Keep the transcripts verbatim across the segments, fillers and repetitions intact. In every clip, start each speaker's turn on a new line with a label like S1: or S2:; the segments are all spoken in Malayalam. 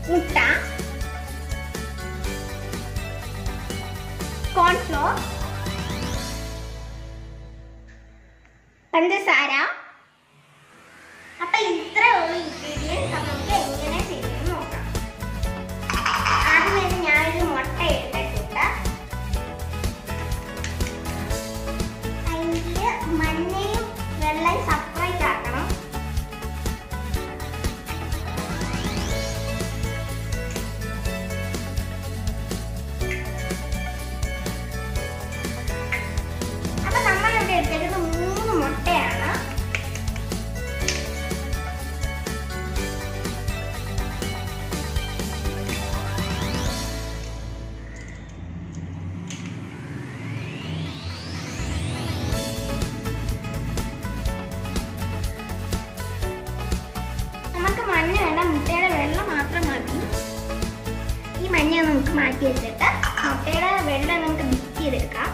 S1: മുട്ട, കോൺഫ്ലോർ, പഞ്ചസാര. അപ്പൊ ഇത്രയുള്ള ഇൻഗ്രീഡിയൻസ് നമുക്ക് എങ്ങനെ ചെയ്യുന്നത് നോക്കാം. ആദ്യം ഞാനൊരു മുട്ട എടുത്തിട്ടുണ്ട്. അതിൽ മഞ്ഞയും വെള്ളയും സെപ്പറേറ്റ് ആക്കണം. അപ്പൊ നമ്മളിവിടെ എടുത്തിരുന്നത് മൂന്ന് മുട്ടയാണ്. മഞ്ഞ വേണ്ട, മുട്ടയുടെ വെള്ളം മാത്രം മതി. ഈ മഞ്ഞ നമുക്ക് മാറ്റി വെച്ചിട്ട് മുട്ടയുടെ വെള്ളം നമുക്ക് മിക്സ് ചെയ്തെടുക്കാം.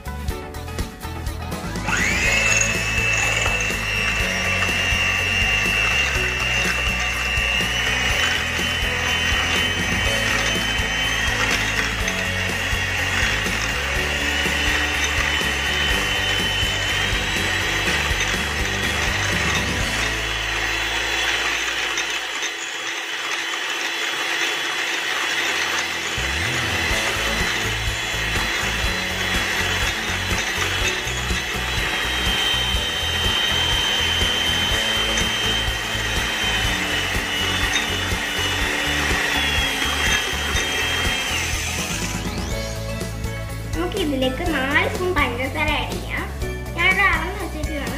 S1: ഇതിലേക്ക് നാല് സ്പൂൺ പഞ്ചസാര ആഡ് ചെയ്യാം. ഞാനത് അളന്ന് വെച്ചിട്ടാണ്.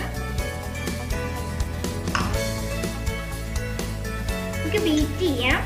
S1: നമുക്ക് ബീറ്റ് ചെയ്യാം.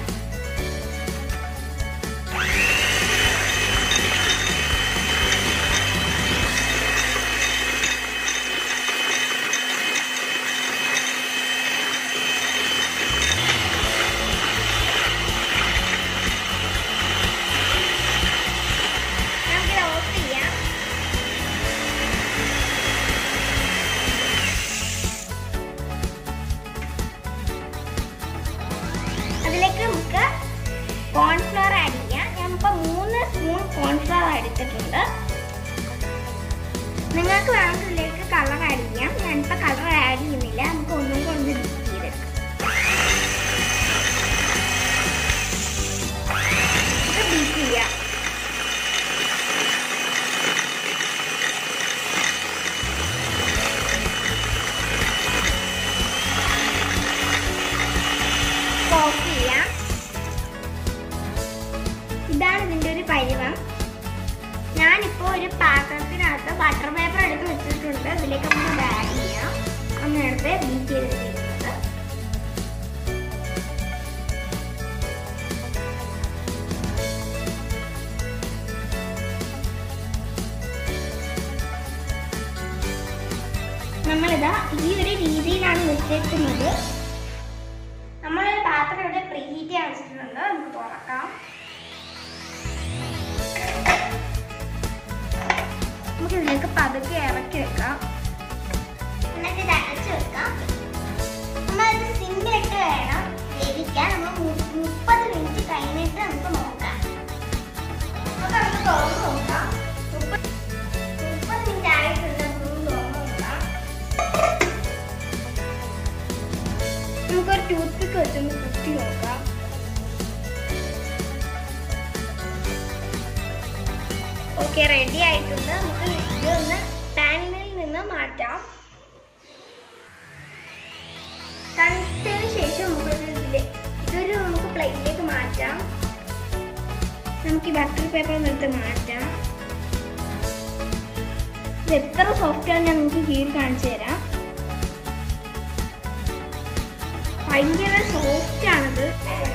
S1: അതിലേക്ക് നമുക്ക് കോൺഫ്ലവർ ആഡ് ചെയ്യാം. ഞാനിപ്പോൾ മൂന്ന് സ്പൂൺ കോൺഫ്ലവർ എടുത്തിട്ടുണ്ട്. നിങ്ങൾക്ക് വേണമെങ്കിൽ ഇതിലേക്ക് കളർ ആഡ് ചെയ്യാം. ഞാനിപ്പോൾ കളർ ആഡ് ചെയ്യുന്നില്ല. നമുക്ക് ഒന്നും കൊണ്ട് മിക്സ് ചെയ്തെടുക്കാം. നമുക്ക് ബീറ്റ് ചെയ്യാം. ഓഫ് ചെയ്യാം. ഇതാണ് ഇതിൻ്റെ ഒരു പരുവം. ഞാനിപ്പോൾ ഒരു പാത്രത്തിനകത്ത് ബട്ടർ പേപ്പർ എടുത്ത് വെച്ചിട്ടുണ്ട്. ഇതിലേക്ക് നമുക്ക് ആഡ് ചെയ്യാം. അന്നെടുത്ത് ബീറ്റ് ചെയ്ത് വെച്ചിട്ടുണ്ട്. നമ്മളിതാ ഈ ഒരു രീതിയിലാണ് വെച്ചേക്കുന്നത്. നമ്മളൊരു പാത്രം ഇവിടെ പ്രീ ഹീറ്റ് ചെയ്യാൻ വെച്ചിട്ടുണ്ട്. നമുക്ക് തുറക്കാം. നമുക്ക് ഇതിലേക്ക് പതുക്കെ ഇറക്കി വെക്കാം. എന്നിട്ട് ഇത് അടച്ചു വെക്കാം. നമ്മളിത് സിമ്മിലിട്ട് വേണം വേവിക്കാൻ. നമ്മൾ മുപ്പത് മിനിറ്റ് കഴിഞ്ഞിട്ട് നമുക്ക് നോക്കാം. നമുക്ക് നമുക്ക് തുറന്ന് നോക്കാം. മുപ്പത് മിനിറ്റ് ആയിട്ടുണ്ട്. നമുക്ക് തുറന്ന് നോക്കാം. നമുക്കൊരു ടൂത്ത് പിക്ക് വെച്ചൊന്ന് കുത്തി നോക്കാം. ഓക്കെ, റെഡി ആയിട്ടുണ്ട്. നമുക്ക് ഇതൊന്ന് പാനിൽ നിന്ന് മാറ്റാം. തണുത്തതിന് ശേഷം നമുക്ക് ഇതിലെ ഇതൊരു നമുക്ക് പ്ലേറ്റിലേക്ക് മാറ്റാം. നമുക്ക് ഈ ബട്ടർ പേപ്പർ എടുത്ത് മാറ്റാം. ഇത് എത്ര സോഫ്റ്റ് ആണ് ഞാൻ നിങ്ങൾക്ക് കീറി കാണിച്ചു തരാം. ഭയങ്കര സോഫ്റ്റ് ആണിത്.